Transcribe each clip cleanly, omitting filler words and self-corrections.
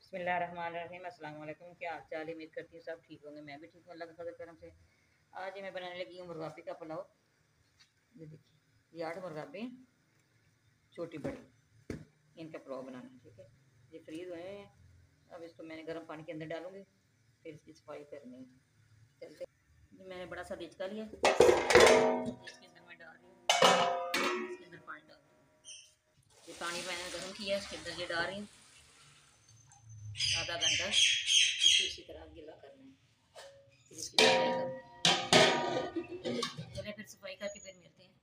बिस्मिल्लाहिर्रहमानिर्रहीम। अस्सलाम वालेकुम। क्या हाल चाल है? उम्मीद करती हूँ सब ठीक होंगे। मैं भी ठीक हूँ अल्लाह के फजल करम से। आज मैं बनाने लगी हूँ मुर्गाबी का पुलाव। ये देखिए, ये 8 मुर्गाबी छोटी बड़ी, इनका पुलाव बनाना है। ठीक है, ये फ्रीज हुए हैं। अब इसको मैंने गर्म पानी के अंदर डालूंगी, फिर इसकी सफाई करनी है। चलते, ये मैंने बड़ा सा डिचका लिया, इसके अंदर मैं डाल रही हूँ, इसके अंदर पानी डाल रही हूँ। ये पानी मैंने गर्म किया, इसके अंदर ये डाल रही हूँ। आधा घंटा इसको इसी तरह गीला करना है, फिर इसकी सफाई करनी है। चलिए फिर सफाई करके फिर मिलते हैं।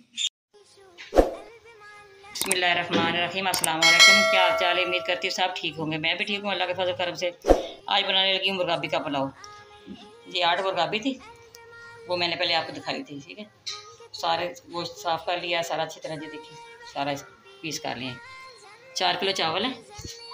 बिस्मिल्लाहिर्रहमानिर्रहीम। अस्सलाम वालेकुम। क्या हाल चाल है? उम्मीद करती हूँ सब ठीक होंगे। मैं भी ठीक हूँ अल्लाह के फजल करम से। आज बनाने लगी हूँ मुर्गाबी का पुलाव। ये 8 मुर्गाबी थी, वो मैंने पहले आपको दिखाई थी। ठीक है, सारे गोश्त साफ़ कर लिया सारा अच्छी तरह। ये देखिए, सारा पीस कर लिए। 4 किलो चावल है,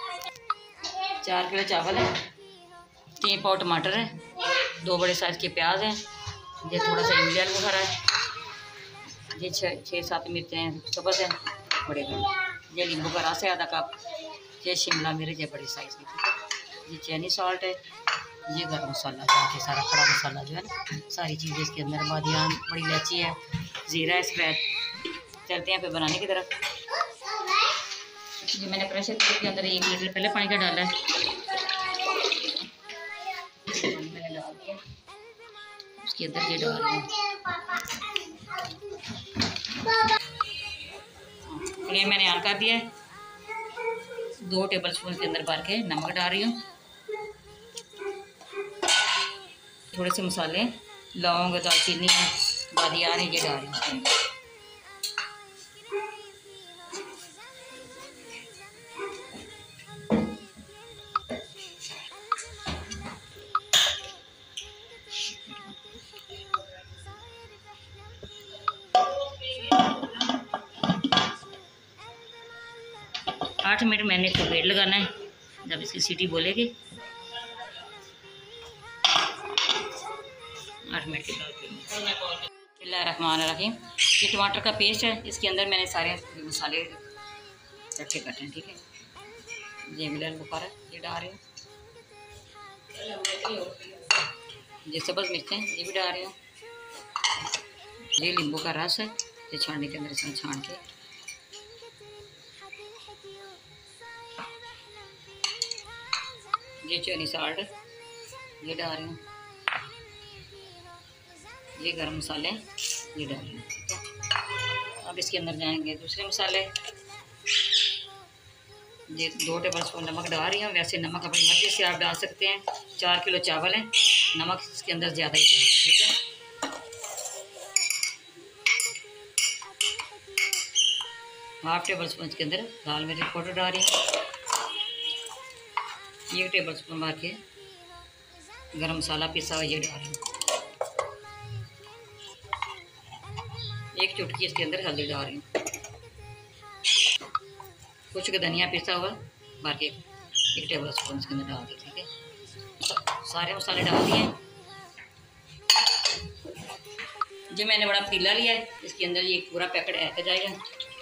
4 किलो चावल है, 3 पाव टमाटर है, 2 बड़े साइज़ के प्याज हैं, ये थोड़ा सा इमली वगैरह है, ये 6-7 मिर्चें हैं सब्ज़ हैं बड़े बड़े, ये नींबू का रस है आधा कप, ये शिमला मिर्च है बड़ी साइज़ की, ये चैनी सॉल्ट है, ये गर्म मसाला है, सारा खड़ा मसाला जो है ना, सारी चीज़ें इसके अंदर, बादियान, बड़ी इलायची है, ज़ीरा है, सफ़ेद। चलते हैं फिर बनाने की तरफ। ये मैंने प्रेशर कुकर के अंदर 1 लीटर पहले पानी का डाला है, मैंने डाल दिया, उसके अंदर ये डाल रही हूँ। फ्लेम मैंने ऑन कर दिया है। 2 टेबल स्पून के अंदर भर के नमक डाल रही हूँ, थोड़े से मसाले, लौंग, दालचीनी, बादियान, ये डाल रही हूँ। 8 मिनट मैंने इसको वेट लगाना है, जब इसकी सीटी बोलेगी 8 मिनट के बाद। बिस्मिल्लाहिर्रहमानिर्रहीम। ये टमाटर का पेस्ट है, इसके अंदर मैंने सारे मसाले रखे कटे हैं। ठीक है, ये मिलन बुखारा ये डाल रही हूँ, ये सब्ज़ मिर्चें ये भी डाल रही हूँ, ये नींबू का रस है, ये छानने के अंदर इसमें छान के, ये चैनी सॉल्ट ये डाल रही हूँ, ये गरम मसाले ये डाल रही हूँ। ठीक है, अब इसके अंदर जाएंगे दूसरे मसाले। ये 2 टेबल स्पून नमक डाल रही हूँ, वैसे नमक अपनी मर्जी से आप डाल सकते हैं। 4 किलो चावल है, नमक इसके अंदर ज़्यादा ही है। ठीक है, हाफ टेबल स्पून के अंदर लाल मिर्च पाउडर डाल रही हूँ, 1 टेबल स्पून भर के गरम मसाला पिसा हुआ ये डाल रही हूँ, 1 चुटकी इसके अंदर हल्दी डाल रही हूँ, कुछ धनिया पिसा हुआ भर के 1 टेबल स्पून इसके अंदर डाल दी। ठीक है, सारे मसाले डाल दिए। जो मैंने बड़ा पतीला लिया है, इसके अंदर ये पूरा पैकेट ऐड जाएगा।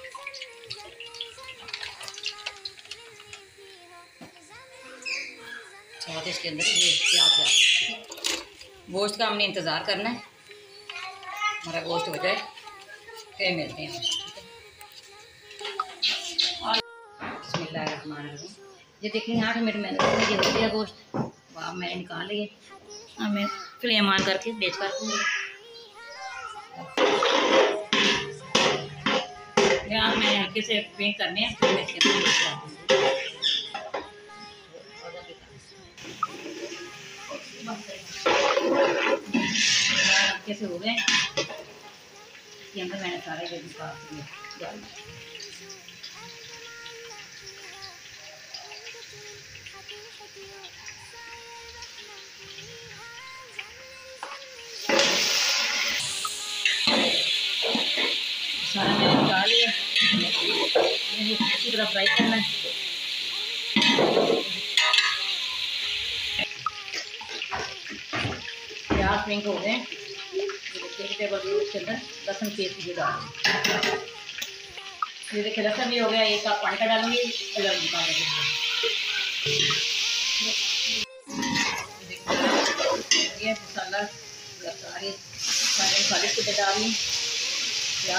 साथ इसके अंदर ये प्याज है। गोश्त का हमने इंतज़ार करना है, हमारा गोश्त हो जाए फिर मिलते हैं। बिस्मिल्लाहिर्रहमानिर्रहीम। ये देखिए 8 मिनट मैंने ये हो गया गोश्त, वाह मैंने निकाल लिए। अब मैं फ्लेम ऑन करके बेच कर मैंने हल्के से पिंक करने हैं, फिर मैं इसके अंदर हल्के से हो गए, इसके अंदर मैंने सारे डाल सारा मैंने निकाल लिया, इसी तरह फ्राई करना है। प्याज पिंक हो गए, 1 टेबल स्पून के अंदर लहसुन पेस्ट भी डाल, ये देखिए लहसुन भी हो गया। 1 कप पानी का डालूंगी,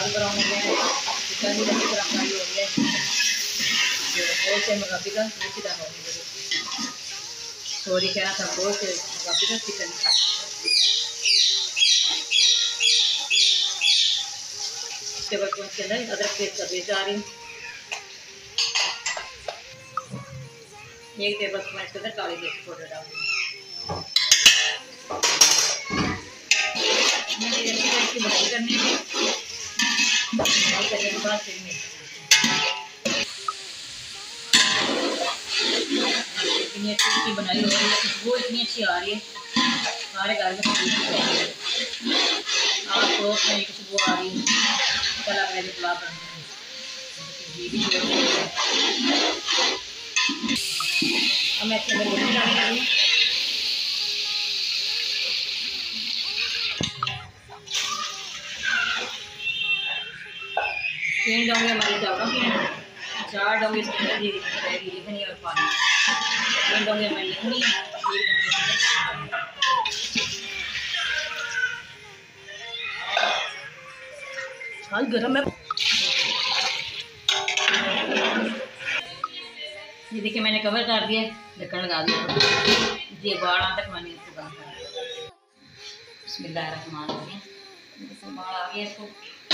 ब्राउन ब्राउन हो गया है, चिकन भी अच्छी तरह फ्राई हो गया है। जो गोल से मुर्गाबी का अच्छी तरह हो गया, सॉरी कहना था, गोल से मुर्गाबी का चिकन। टेबल स्पून के अंदर अदरक पेस्ट का पेस्ट डाल रही हूँ। 1 टेबल स्पून इसके अंदर काली मिर्च पाउडर डाल रही हूँ। इसकी बुनाई करनी है, बुनाई करने के बाद फिर इतनी अच्छी इसकी बनाई हो रही है, खुशबू इतनी अच्छी आ रही है, सारे घर में आप पड़ोस में खुशबू आ रही है। कल आप मेरे पुलाव बनाते हैं, अब मैं इसके अंदर रोटी डाल रही हूँ। तीन डोंगे हमारे चावलों के हैं, 4 डोंगे इसके अंदर ये लिखनी और पानी, 3 डोंगे हमारी लिखनी, 1 डोंगे गर्म है। ये देखिए मैंने कवर कर दिया, ढक्कन लगा दिया, ये 12 तक मैंने इसको बंद कर दिया। बिस्मिल्लाहिर्रहमानिर्रहीम, बाल आ गया इसको।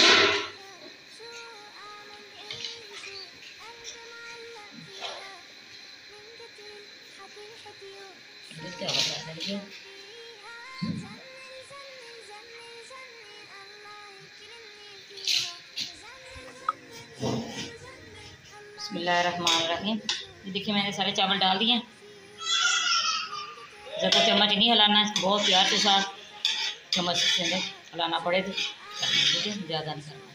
क्या होता है ये? बिस्मिल्लाहिर्रहमानिर्रहीम। ये देखिए मैंने सारे चावल डाल दिए। ज़्यादा चम्मच नहीं हिलाना है, बहुत प्यार के साथ चम्मच के अंदर हिलाना पड़े तो ज़्यादा नहीं करना।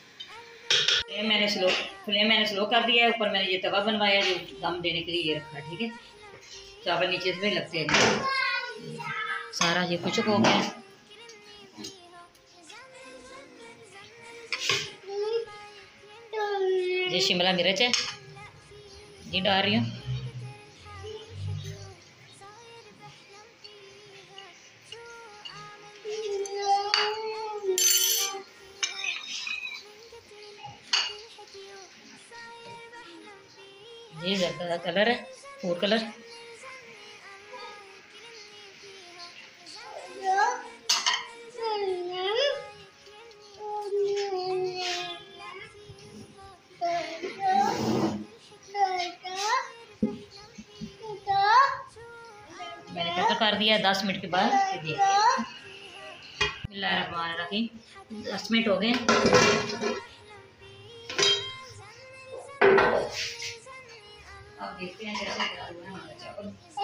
फ्लेम मैंने स्लो कर दिया है। ऊपर मैंने ये तवा बनवाया जो दम देने के लिए ये रखा है, ठीक है। चावल नीचे से लगते हैं, सारा ये कुछ हो गया। ये शिमला मिर्च है, ये डाल रही हूँ। ये ज़्यादा कलर है, फूड कलर। मैंने कटर कर दिया 10 मिनट के बाद। बिस्मिल्लाहिर्रहमानिर्रहीम, 10 मिनट हो गए। अब देखते हैं कैसे तैयार हुआ है हमारा चावल।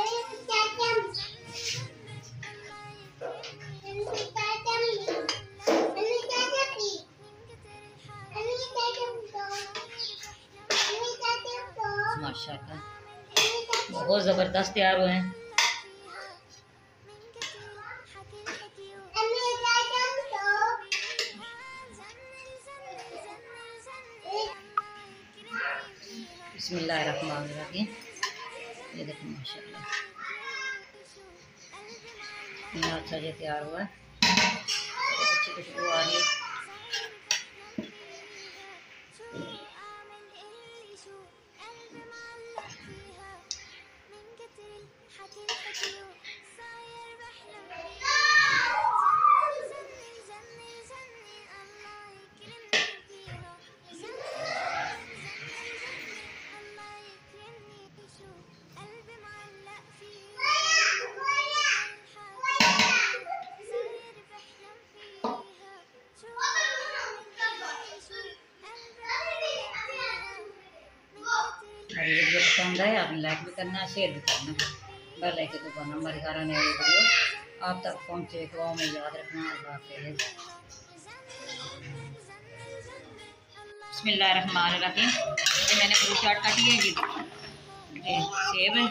माशाल्लाह बहुत ज़बरदस्त तैयार हुए हैं। बिस्मिल्लाहिर्रहमानिर्रहीम, ये देखो माशाल्लाह इतना अच्छा ये तैयार हुआ है, अच्छी खुशबू आ रही है। वीडियो पसंद आए आपने लाइक भी करना है, शेयर भी करना है, बेल आइकन को दबाना। हमारे घर आने वाली वीडियो आप तक पहुँचे, दुआओं में याद रखना। बिस्मिल्लाहिर्रहमानिर्रहीम, ये मैंने फ्रूट चाट काटी है, ये सेब है,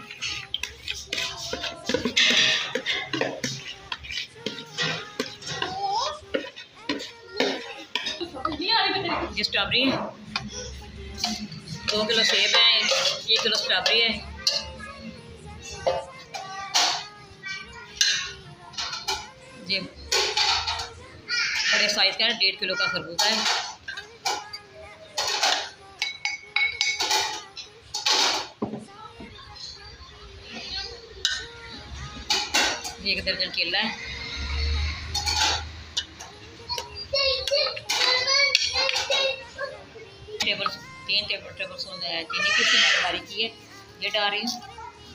ये स्ट्रॉबेरी है, 2 किलो सेब है, 1 किलो स्ट्रॉबेरी है, ये बड़े साइज़ का है, 1.5 किलो का खरबूजा है, 1 दर्जन केला है। टेबल 3 टेबल स्पून चीनी की मैंने बारी की है, ये डाल रही हूँ।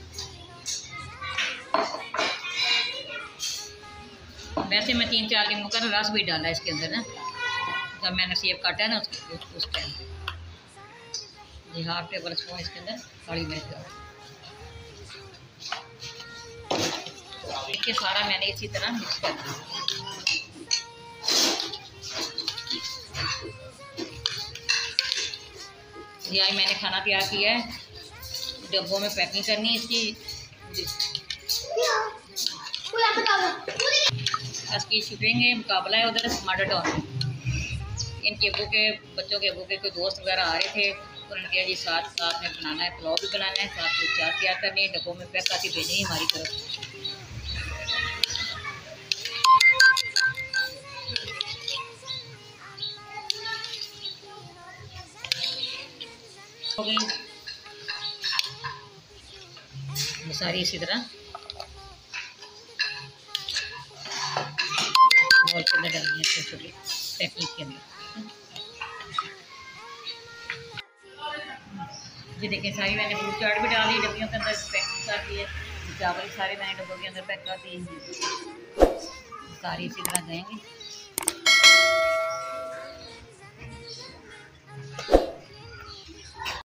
वैसे मैं 3-4 नींबू का रस भी डाला है इसके अंदर ना, जब मैंने सेब काटा है ना उस टाइम। जी 1/2 टेबल स्पून इसके अंदर काली मिर्च डाल, देखिए सारा मैंने इसी तरह मिक्स कर दिया। जी आज मैंने खाना तैयार किया है, डब्बों में पैकिंग करनी है इसकी। इसकी शूटिंग मुकाबला है उधर स्मार्ट टाउन में। इनके अबू के बच्चों के अबू के कोई दोस्त वगैरह आ रहे थे, उन्होंने कहा जी साथ में बनाना है, पुलाव भी बनाना है, साथ में चार तैयार करनी है, डब्बों में पैक करके भेजनी है हमारी तरफ। हो गई ये सारी इसी तरह बॉल के अंदर डालनी है, छोटी पैकिंग के अंदर। जी देखिए सारी मैंने फ्रूट चाट भी डाली डब्बियों के अंदर, पैकिंग कर दी है। चावल सारे मैंने डब्बों के अंदर पैक कर दिए, सारी इसी तरह जाएंगे।